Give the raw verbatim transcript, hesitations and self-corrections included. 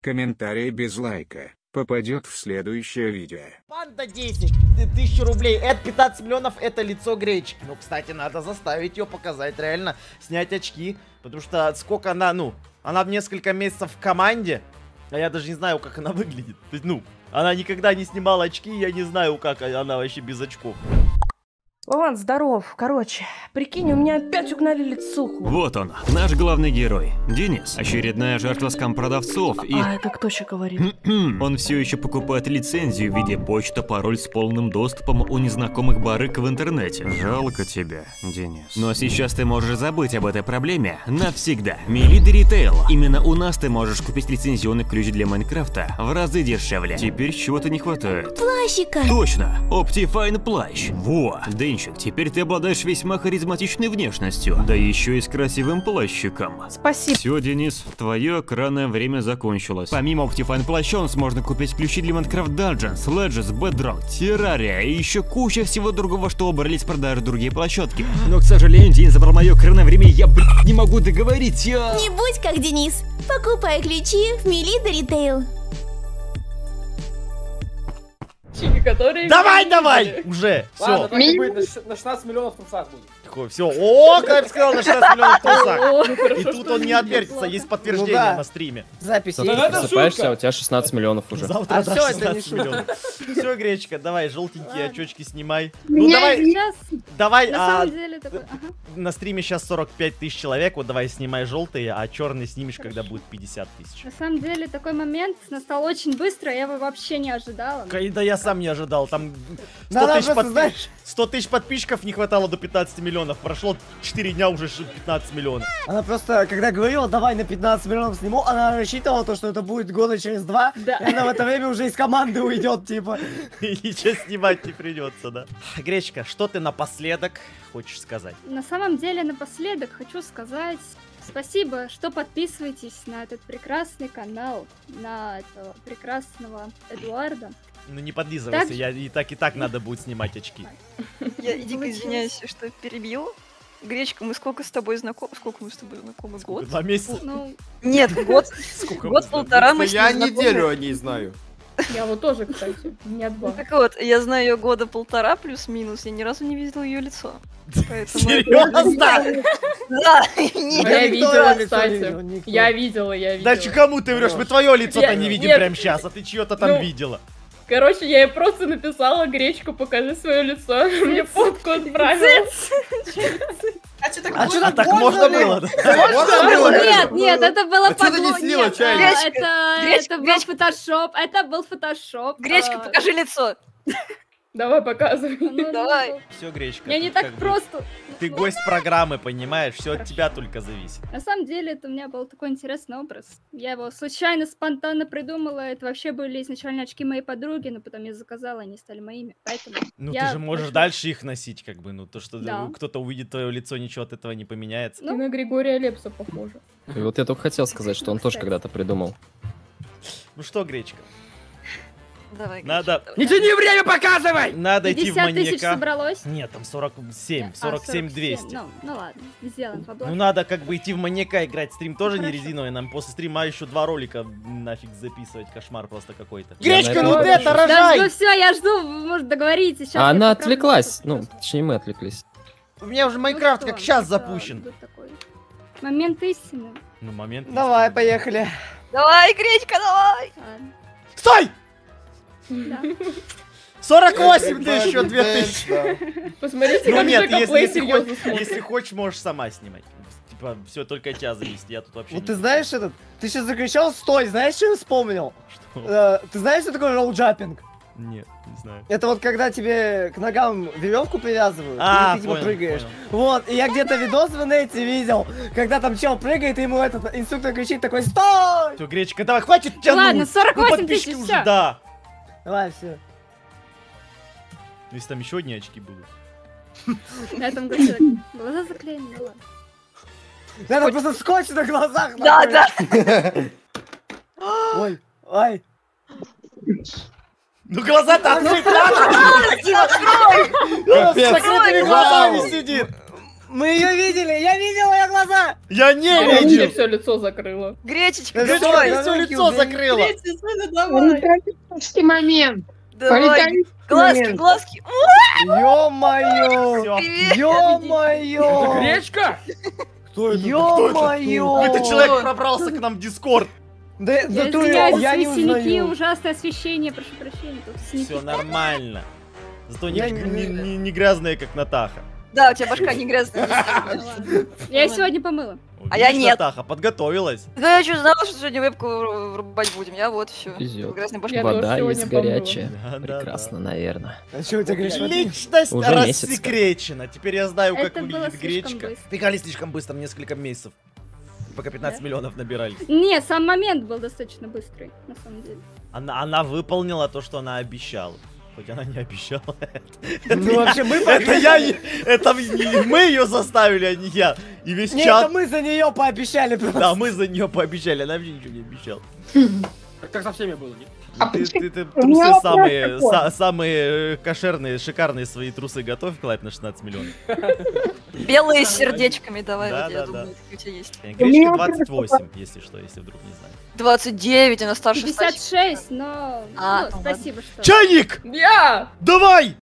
Комментарий без лайка попадет в следующее видео. Панда десять тысяч рублей. Это пятнадцать миллионов, это лицо Гречки. Ну, кстати, надо заставить ее показать, реально снять очки. Потому что сколько она, ну, она в несколько месяцев в команде, а я даже не знаю, как она выглядит. То есть, ну, она никогда не снимала очки, я не знаю, как она вообще без очков. Вован, здоров. Короче, прикинь, у меня опять угнали лицуху. Вот он, наш главный герой, Денис. Очередная жертва скам-продавцов и... А это кто еще говорит? Он все еще покупает лицензию в виде почта, пароль с полным доступом у незнакомых барыг в интернете. Жалко тебя, Денис. Но сейчас ты можешь забыть об этой проблеме навсегда. Мелида Ритейл. Именно у нас ты можешь купить лицензионный ключ для Майнкрафта в разы дешевле. Теперь чего-то не хватает. Плащика. Точно, Optifine плащ. Во, Денчик, теперь ты обладаешь весьма харизматичной внешностью, да еще и с красивым плащиком. Спасибо. Все, Денис, твое экранное время закончилось. Помимо Optifine плаща, у нас можно купить ключи для Minecraft Dungeons, Legends, Bedrock, Terraria и еще куча всего другого, что убрали с продажи другие площадки. Но, к сожалению, Денис забрал мое экранное время, и я, блин, не могу договорить, я... Не будь как Денис. Покупай ключи в Мелида Ритейл. Которые Давай, давай! Уже! Ладно, Все. так и будет, на на шестнадцать миллионов в трусах будет. Все. О, как я бы сказал, на шестнадцать миллионов трусах. О, И хорошо, тут что он не не отвертится, плохо. есть подтверждение Ну да. на стриме. Запись Да есть. это Просыпаешься, шутка. а у тебя шестнадцать миллионов уже. Завтра А дашь всё, это шестнадцать не шутка. миллионов. Все, Гречка, давай, желтенькие очечки снимай. Ну Меня давай, сейчас, давай, на а, самом деле, такой, ага. на стриме сейчас сорок пять тысяч человек, вот давай снимай желтые, а черные снимешь, когда будет пятьдесят тысяч. На самом деле, такой момент настал очень быстро, я его вообще не ожидала. Да я сам не ожидал, там сто Надо тысяч, просто, подпи- знаешь- сто тысяч подписчиков не хватало до пятнадцати миллионов, прошло четыре дня, уже пятнадцать миллионов. Она просто, когда говорила, давай на пятнадцать миллионов сниму, она рассчитывала то, что это будет года через два, Да. и она в это время уже из команды уйдет, типа. И ничего снимать не придется, да. Гречка, что ты напоследок хочешь сказать? На самом деле, напоследок хочу сказать спасибо, что подписываетесь на этот прекрасный канал, на этого прекрасного Эдуарда. Ну не подлизывайся, Так- я и так и так надо будет снимать очки. Я дико извиняюсь, что перебил. Гречка, мы сколько с тобой знакомы? Сколько мы с тобой знакомы? Год? Два месяца? Ну, Нет, год. Сколько мы Год-полтора мы с Я ней знакомы. неделю о ней знаю. Я вот тоже, кстати, не два. Ну так вот, я знаю ее года полтора плюс-минус, я ни разу не видела ее лицо. Поэтому... Серьезно? Да, Я нет. никто видела, лицо не кстати. видел, никто. Я видела, я видела. Да че кому ты врешь? Мы твое лицо-то Я- не видим нет. прямо сейчас, а ты чье-то там Ну, видела. Короче, я ей просто написала: Гречку, покажи свое лицо. Мне фотку отправила. А что А что так можно было? да? Можно было? нет, нет, это было А чё ты не подло- слила нет, чайник? э, Гречка, это, Гречка, это был Гречка. фотошоп, это был фотошоп. Гречка, а, покажи лицо. Давай, показывай. ну, Давай. ну, Все, Гречка. Я не тут так как бы просто. Ты гость программы, понимаешь? Все от тебя только зависит. На самом деле, это у меня был такой интересный образ. Я его случайно, спонтанно придумала. Это вообще были изначально очки моей подруги, но потом я заказала, они стали моими. Поэтому Ну я ты же можешь очень- дальше их носить, как бы. Ну то, что Да. кто-то увидит твое лицо, ничего от этого не поменяется. Ты на Григория Лепса похожа. И вот я только хотел сказать, что он тоже Кстати. когда-то придумал. Ну что, Гречка? Давай, Надо, Гречка, Не тяни время, показывай! надо идти в пятьдесят тысяч маньяка. собралось? Нет, там сорок семь, А, сорок семь двести. Ну, ну ладно, сделаем по Ну надо как бы идти в маньяка играть. Стрим тоже не Хорошо. резиновый. Нам после стрима еще два ролика нафиг записывать. Кошмар просто какой-то. Я на Гречка, это ну не ты это подпишусь. Да, ну рожай! все, я жду, вы, может, договоритесь. Сейчас А я она покажу, отвлеклась. что Ну, просто. точнее, мы отвлеклись. У меня уже Ну Майнкрафт что, как сейчас это запущен. будет такой момент истины. Ну момент. Давай, истины. поехали. Давай, Гречка, давай! Ладно. Стой! Да. сорок восемь тысяч, еще две тысячи. Посмотрите, Ну как нет, Джека если, Плей если, серьезно хочешь, смотрит. если хочешь, можешь сама снимать. Типа, все только от тебя зависит. Я тут вообще. Вот не- ты знаешь этот, ты сейчас закричал «стой», знаешь, что я вспомнил? Что? Э, Ты знаешь, что такое ролл-джаппинг? Нет, не знаю. Это вот когда тебе к ногам веревку привязывают, А, и ты типа понял, прыгаешь. понял. Вот, и я где-то видос в инете видел, когда там чел прыгает, и ему этот инструктор кричит такой «стой!» Все, Гречка, давай, хватит тянуть. Ладно, сорок Ну, восемь подписчики тысяч, уже, всё. да. Давай, все. Ну, если там еще одни очки будут. На этом глаза глаза заклеены, ну ладно. Надо просто скотч на глазах. Да, нахуй. да. Ой, ой. Ну глаза-то открыть надо! Капец. С закрытыми глазами сидит. Мы ее видели, я видел ее глаза! Я не Я вообще видел! все лицо закрыла. Гречечка, Да давай. что, Все лицо закрыла! Политический момент. Давай. Глазки, глазки. Ё-моё! Всё. Привет. Ё-моё! Гречка? Кто это? Ё-моё! Этот человек пробрался к нам в Дискорд! Да, Я да ту извиняюсь за я не свои синяки, узнаю. ужасное освещение, прошу прощения. Тут синяки. Все нормально. Зато не, Я не, не- не- не грязные, как Натаха. Да, у тебя башка не грязная. Ладно. Я сегодня помыла. А я Видишь, нет. Натаха подготовилась. Да я что знала, что сегодня вебку врубать будем. Я вот все. Везет. Грязной башкой. Я тоже Вода сегодня есть помыла. горячая. Да, да, Прекрасно, наверное. А что у тебя, говоришь, Личность Уже месяц, рассекречена. Теперь я знаю, как Это было выглядит слишком гречка. быстро. Бегали слишком быстро, несколько месяцев. Пока пятнадцать миллионов набирались. Не, сам момент был достаточно быстрый, на самом деле. Она, она выполнила то, что она обещала. Хоть она не обещала. Ну вообще мы Это я, не- это не мы ее заставили, а не я. И весь Нет, чат. это мы за нее пообещали просто. Да, мы за нее пообещали, она вообще ничего не обещала. Как со всеми было, нет? А Ты, почему- ты, ты У меня трусы вопрос самые, такой. са- самые э, кошерные, шикарные свои трусы готовь, Клайп, на шестнадцать миллионов. Белые с сердечками давай, Да, вот я да, думаю, да. такие у тебя есть. Гречка двадцать восемь, если что, если вдруг не знаю. двадцать девять, она старше пятьдесят Стасик. шесть, но... А, ну, ну спасибо, что... Чайник! Я! Давай!